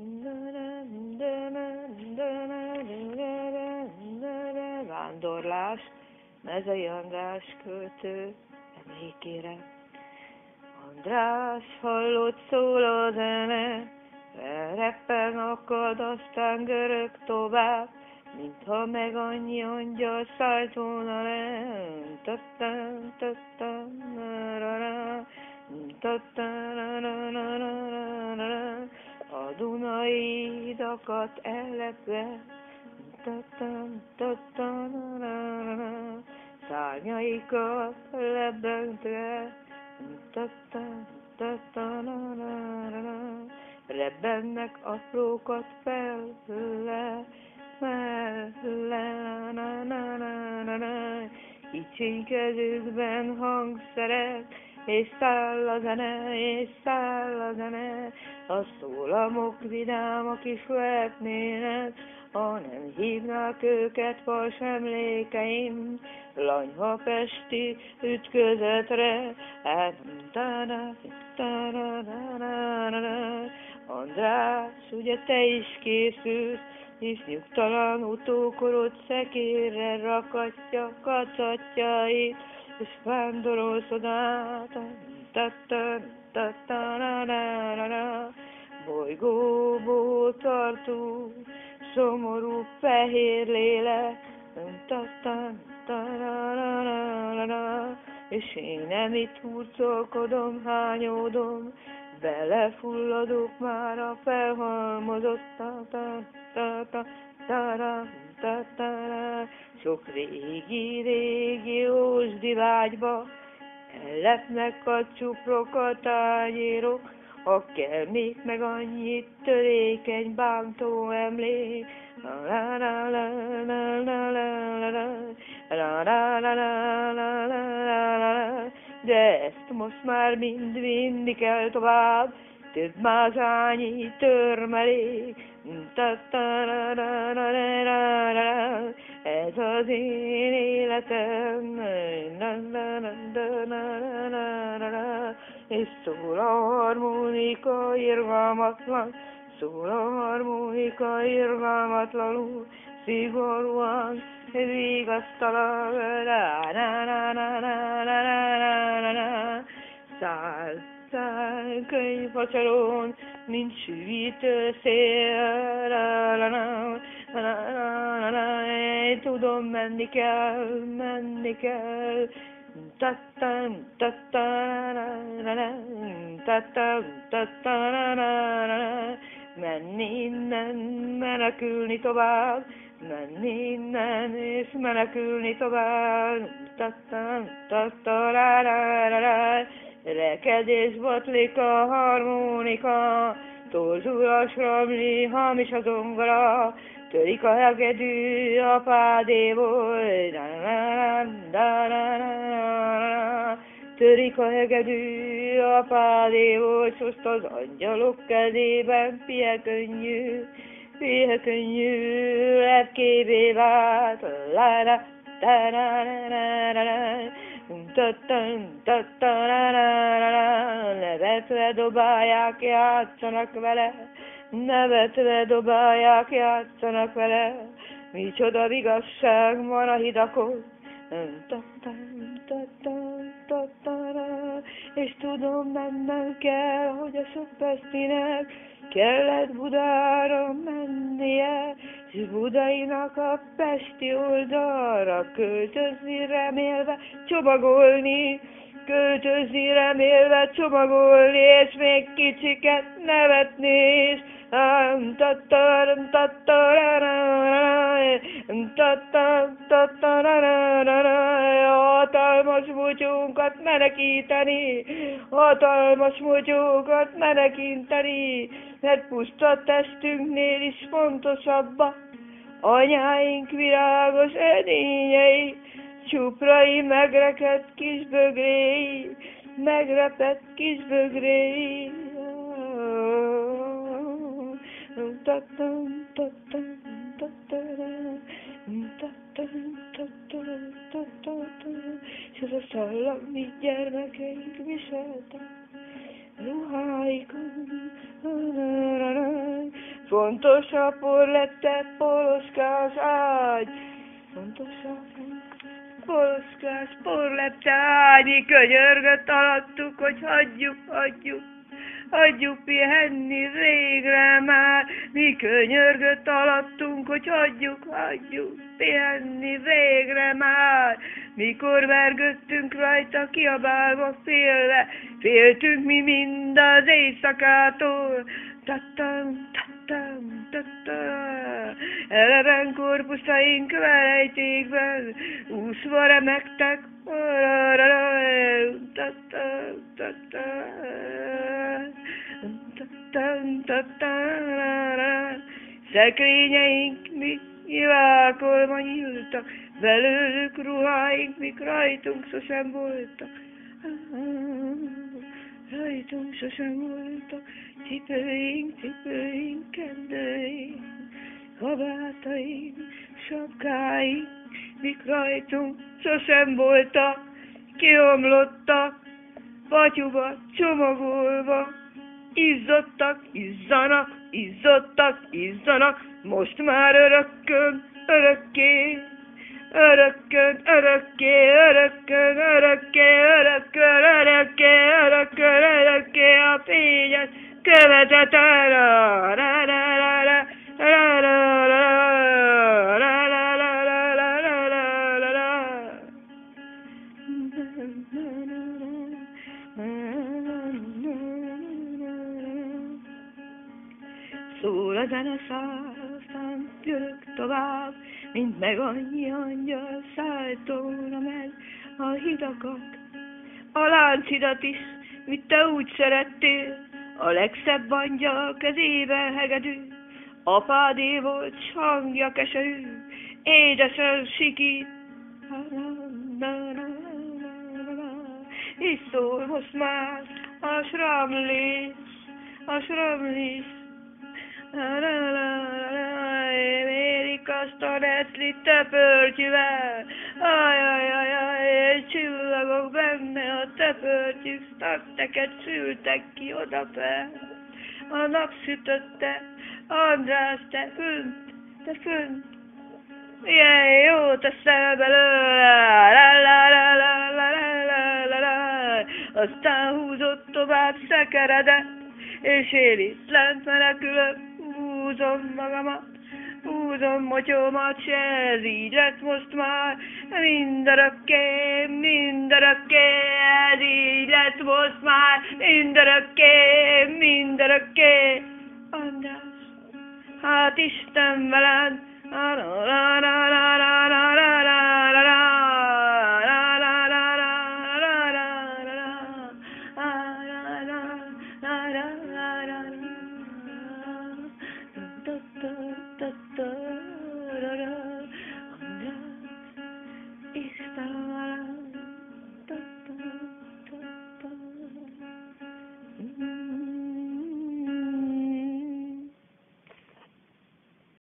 Vándorlás, Mezei András költő emlékére. András hallott szól a zene, felreppen akad, aztán görög tovább, mintha meg annyi angyal szállt volna le. A Dunai hidakat ellepve, szárnyaikat leböntve, rebbennek aprókat felle, kicsinkezőkben hangszerek, és száll a zene, és száll a zene, a szólamok vidámak is lehetnének, ha nem hívnák őket fals emlékeim, lanyha pesti ütközetre. András, ugye te is készülsz, hisz nyugtalan utókorod szekérre rakatja kacatjait, és vándorolsz odát. Bolygóból tartó, szomorú fehér lélek, és én nem itt hurcolkodom, hányódom, belefulladok már a felhalmozott sok régi ósdi vágyba, ellepnek a csuprok, a tányérok, ha kell még meg annyit törékeny bántó emlék. De ezt most már mind vinni kell tovább, több mázányi törmelék. Ez az én életem, és szól a harmonika irgalmatlan, szól a harmonika irgalmatlanul, szigorúan, vigasztalan. Száll könyvvacsoron, nincs süvítő szél. Tudom, menni kell, menni kell. Menni innen, menekülni tovább, menni innen és menekülni tovább. Rekedés botlik a harmonika, torzulas ramli, hamis a zongora, törik a hegedű a pádéból, törik a hegedű a pádéból, s most az angyalok kezében pihe könnyű, lepkévé vált, nevetve dobálják, játszanak vele, nevetve dobálják, játszanak vele, micsoda vigasság van a hidakon. És tudom, mennem kell, hogy a sok pestinek kellett Budára mennie, és Budainak a pesti oldalra költözni remélve csomagolni, költözni remélve csomagolni, és még kicsiket nevetni, és hatalmas motyónkat menekíteni, hatalmas motyókat menekíteni, mert puszta testünknél is fontosabbak anyáink virágos edényei, csuprai megrekedt kis bögréi, megrepett kis bögréi. És az a szallami gyermekeink viseltek ruháikon, Fontos a porlette, poloskás ágy. Fontos a poloskás porlette ágy. Mi könyörgött alattuk, hogy hagyjuk pihenni végre már. Mi könyörgött alattunk, hogy hagyjuk pihenni végre már. Mikor vergődtünk rajta, kiabálva félve, féltünk mi mind az éjszakától. Tattam, tattam, tattam. Eleven korpuszaink verejtékben úszva remegtek. Tattam, tattam. Szekrényeink mi világolva nyíltak, belőlük ruháink, mik rajtunk sosem voltak. Rajtunk sosem voltak, cipőink, kendőink, kabátaink, sapkáink, mik rajtunk sosem voltak, kiomlottak, patyuba csomagolva, izzanak, most már örökkön, örökké a fényes követet. Szól a zeneszál, aztán györök tovább, mint meg annyi angyal szálltóna meg a hidakat. A Lánchidat is, mit te úgy szerettél, a legszebb angyal kezében hegedű. Apádé volt, s hangja keserű, édesen sikít. És szól most már a sramlis. Mérik azt a netlit te pörtyűvel, csillagok benne a te pörtyűk, sztakteket sültek ki odafel. A nap sütötte, András, te fönt, milyen jó teszel belőle, aztán húzott tovább szekeredet, és én itt lent menekülök, húzom magamat, húzom motyómat, s ez így lett most már, mindörökké, ez így lett most már, mindörökké. András, hát Isten veled,